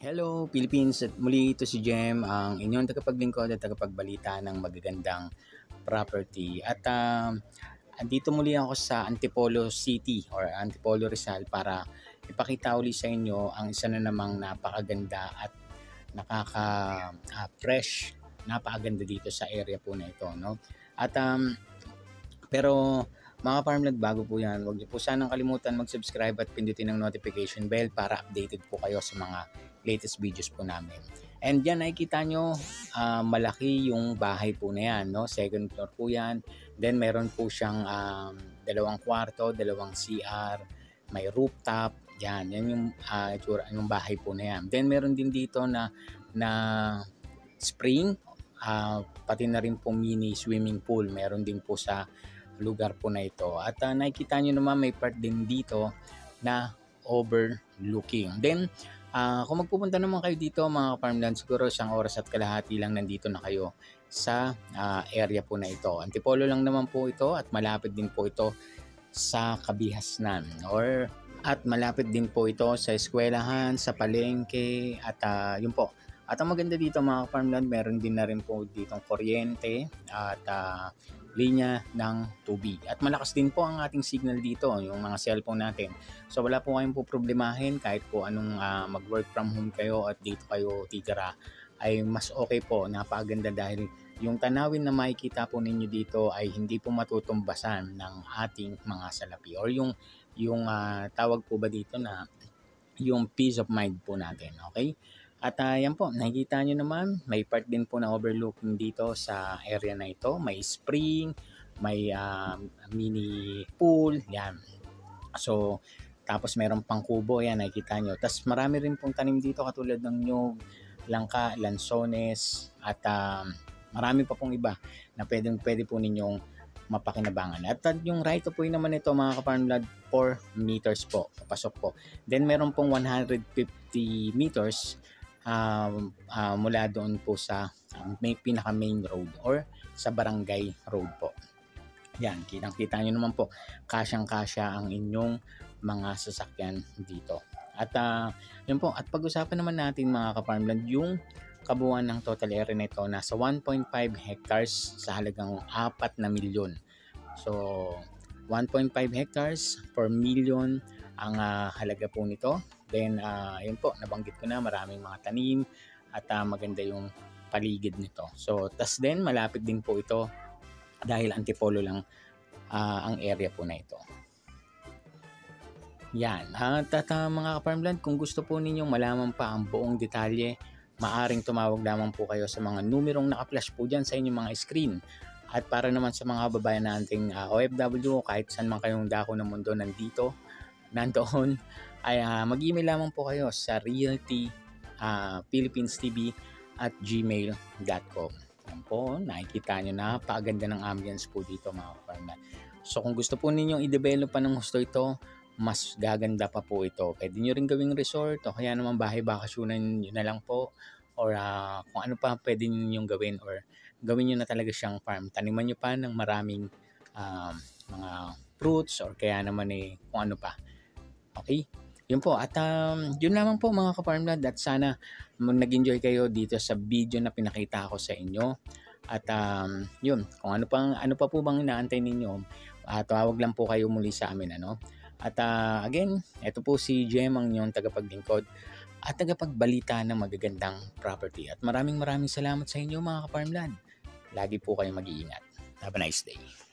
Hello Philippines, at muli ito si Jem, ang inyong tagapaglingkod at tagapagbalita ng magagandang property. At andito muli ako sa Antipolo City or Antipolo Rizal para ipakita uli sa inyo ang isa na namang napakaganda at nakaka-fresh, napakaganda dito sa area po na ito. No? At pero mga farmland, bago po yan, huwag niyo po sanang kalimutan mag-subscribe at pindutin ang notification bell para updated po kayo sa mga latest videos po namin. And yan, nakikita nyo, malaki yung bahay po na yan. No? Second floor po yan. Then meron po siyang dalawang kwarto, dalawang CR, may rooftop. Yan yung, yung bahay po na yan. Then meron din dito na spring, pati na rin po mini swimming pool. Meron din po sa lugar po na ito. At nakikita nyo naman may part din dito na overlooking. Then, kung magpupunta naman kayo dito mga farmland, siguro isang oras at kalahati lang nandito na kayo sa area po na ito. Antipolo lang naman po ito at malapit din po ito sa Kabihasnan at malapit din po ito sa eskwelahan, sa palengke at yun po. At ang maganda dito mga farmland, meron din na rin po ditong kuryente at linya ng tubig. At malakas din po ang ating signal dito, yung mga cellphone natin. So wala po kayong po problemahin kahit po anong mag-work from home kayo at dito kayo titira, ay mas okay po, napaganda dahil yung tanawin na makikita po ninyo dito ay hindi po matutumbasan ng ating mga salapi or yung tawag po ba dito na yung peace of mind po natin, okay? At yan po, nakikita nyo naman, may part din po na overlooking dito sa area na ito. May spring, may mini pool, yan. So, tapos meron pang kubo, yan, nakikita nyo. Tapos marami rin pong tanim dito katulad ng nyug, langka, lansones, at marami pa pong iba na pwede po ninyong mapakinabangan. At yung right of way naman ito mga ka-farmland, 4 meters po, papasok po. Then meron pong 150 meters mula doon po sa may pinaka main road or sa barangay road po. Yan, kitang-kita nyo naman po, kasyang-kasya ang inyong mga sasakyan dito. At yun po, at pag-usapan naman natin mga ka-farmland, yung kabuuan ng total area nito nasa 1.5 hectares sa halagang 4 na milyon. So 1.5 hectares per million ang halaga po nito. Then yun po, nabanggit ko na, maraming mga tanim at maganda yung paligid nito. So tas din malapit din po ito dahil Antipolo lang ang area po na ito. Yan. At mga ka-farmland, kung gusto po ninyong malaman pa ang buong detalye, maaring tumawag lamang po kayo sa mga numerong naka-flash po dyan sa inyong mga screen. At para naman sa mga kababayan nating OFW, kahit saan man kayong dako ng mundo nandoon, ay mag-email lamang po kayo sa realtyphilippinestv@gmail.com. Yan po, nakikita nyo na napakaganda ng ambience po dito mga ka-farmland. So kung gusto po ninyong i-develop pa ng gusto ito, mas gaganda pa po ito. Pwede nyo rin gawing resort o kaya naman bahay bakasyonan nyo na lang po, or kung ano pa pwede nyo gawin, or gawin nyo na talaga siyang farm. Taniman nyo pa ng maraming mga fruits or kaya naman kung ano pa. Okay? Yun po. At yun lamang po mga ka-farmland, at sana nag-enjoy kayo dito sa video na pinakita ko sa inyo. At yun, kung ano pa po bang inaantay ninyo, tawag lang po kayo muli sa amin, ano? At again, ito po si Jem, ang inyong tagapaglingkod at tagapagbalita ng magagandang property. At maraming salamat sa inyo mga ka-farmland. Lagi po kayong mag-iingat. Have a nice day.